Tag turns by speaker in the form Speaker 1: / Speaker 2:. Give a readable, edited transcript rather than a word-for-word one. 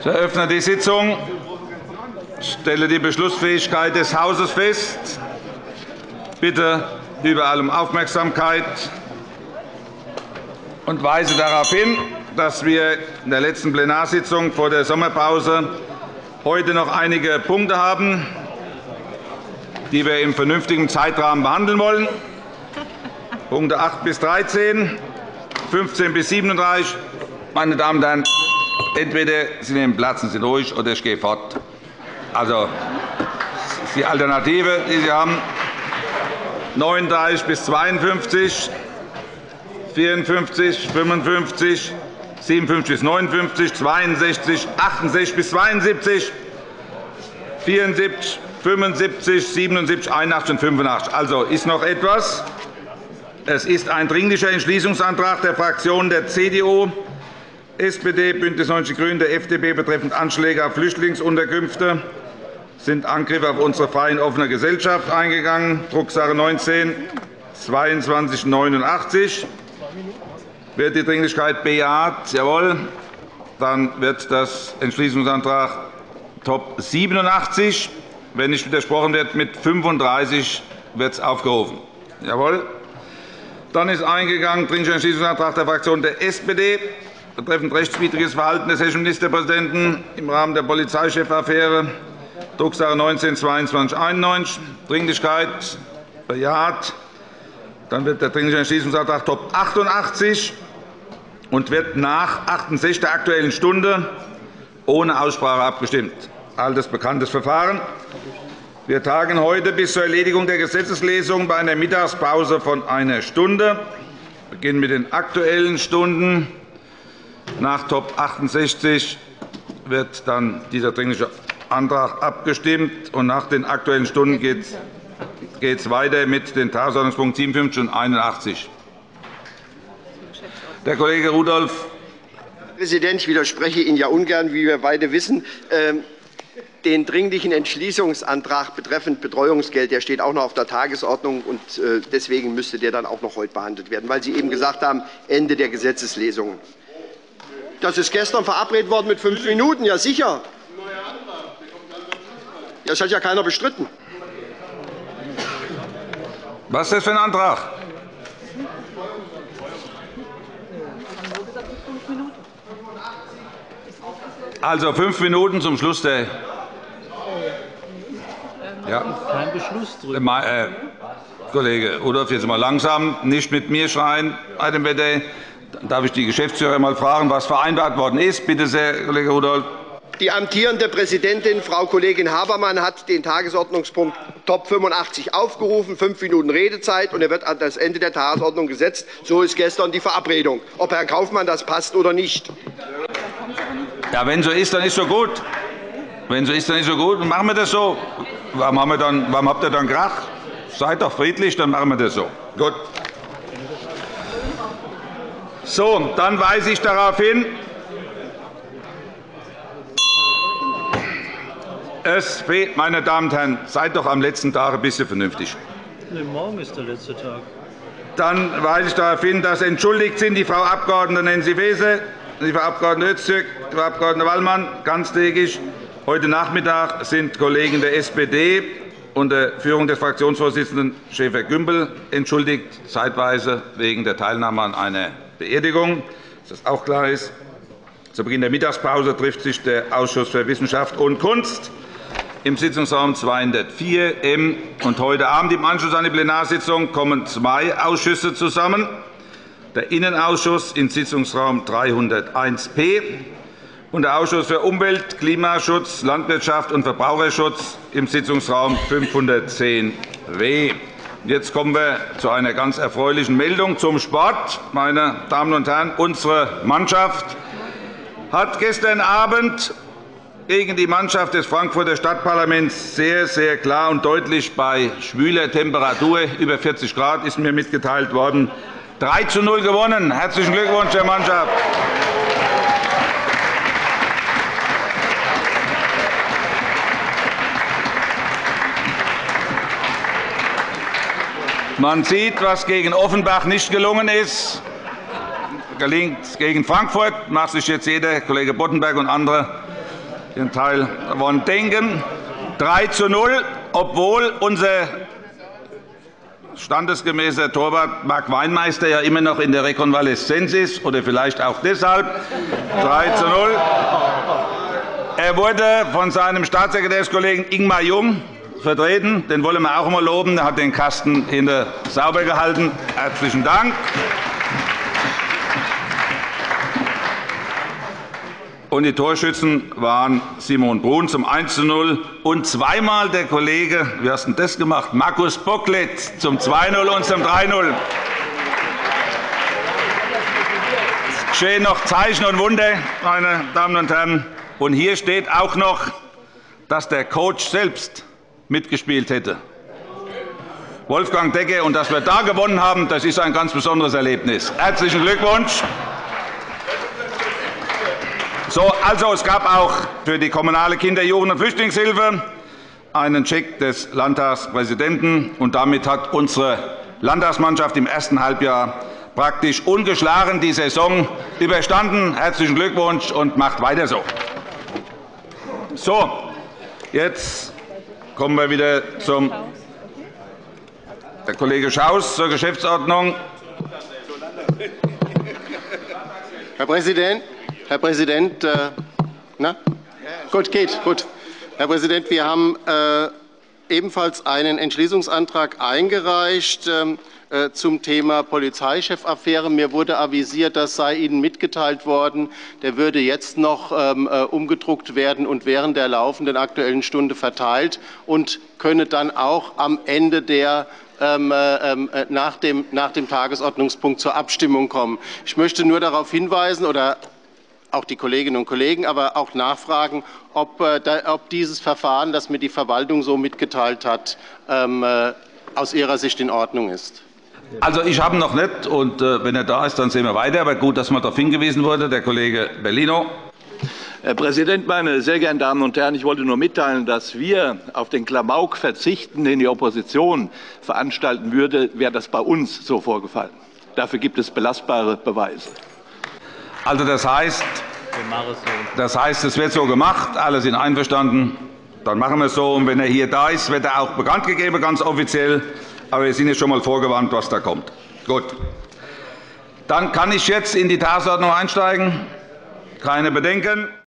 Speaker 1: Ich eröffne die Sitzung. Ich stelle die Beschlussfähigkeit des Hauses fest. Ich bitte überall um Aufmerksamkeit und weise darauf hin, dass wir in der letzten Plenarsitzung vor der Sommerpause heute noch einige Punkte haben, die wir im vernünftigen Zeitrahmen behandeln wollen. Punkte 8 bis 13, 15 bis 37. Meine Damen und Herren, entweder Sie nehmen Platz und sind ruhig, oder ich gehe fort. Also, das ist die Alternative, die Sie haben. 39 bis 52, 54, 55, 57 bis 59, 62, 68 bis 72, 74, 75, 77, 81 und 85. Also ist noch etwas. Es ist ein Dringlicher Entschließungsantrag der Fraktionen der CDU, SPD, BÜNDNIS 90 die GRÜNEN, der FDP betreffend Anschläge auf Flüchtlingsunterkünfte. Sind Angriffe auf unsere freie und offene Gesellschaft eingegangen. Drucksache 19-2289. Wird die Dringlichkeit bejaht? Jawohl. Dann wird das Entschließungsantrag Top 87, wenn nicht widersprochen wird, mit 35 wird es aufgerufen. Jawohl. Dann ist eingegangen Dringlicher Entschließungsantrag der Fraktion der SPD betreffend rechtswidriges Verhalten des hessischen Ministerpräsidenten im Rahmen der Polizeichefaffäre, Drucksache 19-2291. Dringlichkeit bejaht. Dann wird der Dringliche Entschließungsantrag Top 88 und wird nach 68 der Aktuellen Stunde ohne Aussprache abgestimmt. Altes bekanntes Verfahren. Wir tagen heute bis zur Erledigung der Gesetzeslesung bei einer Mittagspause von einer Stunde. Wir beginnen mit den Aktuellen Stunden. Nach Top 68 wird dann dieser Dringliche Antrag abgestimmt. Und nach den Aktuellen Stunden geht es weiter mit den Tagesordnungspunkten 57 und 81. Der Kollege Rudolph.
Speaker 2: Herr Präsident, ich widerspreche Ihnen ja ungern, wie wir beide wissen. Den Dringlichen Entschließungsantrag betreffend Betreuungsgeld, der steht auch noch auf der Tagesordnung, und deswegen müsste der dann auch noch heute behandelt werden, weil Sie eben gesagt haben, Ende der Gesetzeslesungen. Das ist gestern verabredet worden mit 5 Minuten, ja sicher. Das hat ja keiner bestritten.
Speaker 1: Was ist das für ein Antrag? Also 5 Minuten zum Schluss der. Ja.
Speaker 3: Kein Beschluss drüber.
Speaker 1: Kollege Rudolph, jetzt mal langsam, nicht mit mir schreien. Dann darf ich die Geschäftsführer mal fragen, was vereinbart worden ist. Bitte sehr, Kollege Rudolph.
Speaker 2: Die amtierende Präsidentin, Frau Kollegin Habermann, hat den Tagesordnungspunkt Top 85 aufgerufen, 5 Minuten Redezeit, und er wird an das Ende der Tagesordnung gesetzt. So ist gestern die Verabredung. Ob Herrn Kaufmann das passt oder nicht.
Speaker 1: Ja, wenn so ist, dann ist so gut. Wenn so ist, dann ist so gut. Dann machen wir das so. Warum habt ihr dann Krach? Seid doch friedlich, dann machen wir das so. Gut. So, dann weise ich darauf hin. Meine Damen und Herren, seid doch am letzten Tag ein bisschen vernünftig.
Speaker 3: Nee, morgen ist der letzte Tag.
Speaker 1: Dann weise ich darauf hin, dass entschuldigt sind die Frau Abg. Nancy Faeser, die Frau Abg. Öztürk, die Frau Abg. Wallmann, ganztägig. Heute Nachmittag sind Kollegen der SPD unter Führung des Fraktionsvorsitzenden Schäfer-Gümbel entschuldigt, zeitweise wegen der Teilnahme an einer Beerdigung, dass das auch klar ist. Zu Beginn der Mittagspause trifft sich der Ausschuss für Wissenschaft und Kunst im Sitzungsraum 204 M. Und heute Abend im Anschluss an die Plenarsitzung kommen 2 Ausschüsse zusammen. Der Innenausschuss im Sitzungsraum 301 P und der Ausschuss für Umwelt, Klimaschutz, Landwirtschaft und Verbraucherschutz im Sitzungsraum 510 W. Jetzt kommen wir zu einer ganz erfreulichen Meldung zum Sport. Meine Damen und Herren, unsere Mannschaft hat gestern Abend gegen die Mannschaft des Frankfurter Stadtparlaments sehr, sehr klar und deutlich bei schwüler Temperatur, über 40 Grad, ist mir mitgeteilt worden, 3:0 gewonnen. Herzlichen Glückwunsch der Mannschaft. Man sieht, was gegen Offenbach nicht gelungen ist, gelingt gegen Frankfurt. Macht sich jetzt jeder, Kollege Boddenberg und andere, den Teil davon denken. 3:0, obwohl unser standesgemäßer Torwart Marc Weinmeister ja immer noch in der Rekonvaleszenz ist, oder vielleicht auch deshalb. 3:0. Er wurde von seinem Staatssekretärskollegen Ingmar Jung vertreten. Den wollen wir auch einmal loben. Er hat den Kasten hinter sauber gehalten. Herzlichen Dank. Und die Torschützen waren Simon Brun zum 1:0 und zweimal der Kollege, wie hast du das gemacht, Markus Bocklet zum 2:0 und zum 3:0. Es geschehen noch Zeichen und Wunder, meine Damen und Herren. Und hier steht auch noch, dass der Coach selbst mitgespielt hätte. Wolfgang Decke, und dass wir da gewonnen haben, das ist ein ganz besonderes Erlebnis. Herzlichen Glückwunsch. So, also, es gab auch für die kommunale Kinder-, Jugend- und Flüchtlingshilfe einen Scheck des Landtagspräsidenten. Und damit hat unsere Landtagsmannschaft im ersten Halbjahr praktisch ungeschlagen die Saison überstanden. Herzlichen Glückwunsch und macht weiter so. So, jetzt kommen wir wieder zum Kollege Schaus zur Geschäftsordnung.
Speaker 4: Herr Präsident, gut. Herr Präsident, wir haben ebenfalls einen Entschließungsantrag eingereicht zum Thema Polizeichefaffäre. Mir wurde avisiert, das sei Ihnen mitgeteilt worden. Der würde jetzt noch umgedruckt werden und während der laufenden Aktuellen Stunde verteilt und könne dann auch am Ende der nach dem Tagesordnungspunkt zur Abstimmung kommen. Ich möchte nur darauf hinweisen, oder auch die Kolleginnen und Kollegen, aber auch nachfragen, ob dieses Verfahren, das mir die Verwaltung so mitgeteilt hat, aus Ihrer Sicht in Ordnung ist.
Speaker 1: Also, ich habe ihn noch nicht, und wenn er da ist, dann sehen wir weiter. Aber gut, dass man darauf hingewiesen wurde. Der Kollege Bellino.
Speaker 5: Herr Präsident, meine sehr geehrten Damen und Herren! Ich wollte nur mitteilen, dass wir auf den Klamauk verzichten, den die Opposition veranstalten würde, wäre das bei uns so vorgefallen. Dafür gibt es belastbare Beweise.
Speaker 1: Also, das heißt, es wird so gemacht. Alle sind einverstanden. Dann machen wir es so. Und wenn er hier da ist, wird er auch bekannt gegeben, ganz offiziell. Aber wir sind jetzt schon mal vorgewarnt, was da kommt. Gut. Dann kann ich jetzt in die Tagesordnung einsteigen. Keine Bedenken.